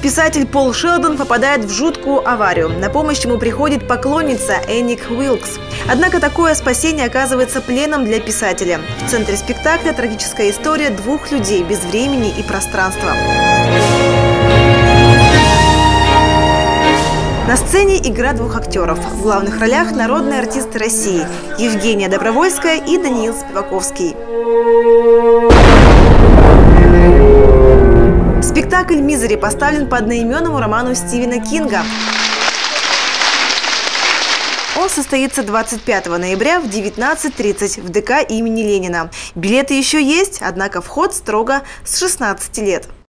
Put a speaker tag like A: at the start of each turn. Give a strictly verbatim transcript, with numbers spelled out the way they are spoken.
A: Писатель Пол Шелдон попадает в жуткую аварию. На помощь ему приходит поклонница Энник Уилкс. Однако такое спасение оказывается пленом для писателя. В центре спектакля трагическая история двух людей без времени и пространства. На сцене игра двух актеров. В главных ролях народные артисты России – Евгения Добровольская и Даниил Спиваковский. Спектакль «Мизери» поставлен по одноименному роману Стивена Кинга. Он состоится двадцать пятого ноября в девятнадцать тридцать в ДК имени Ленина. Билеты еще есть, однако вход строго с шестнадцати лет.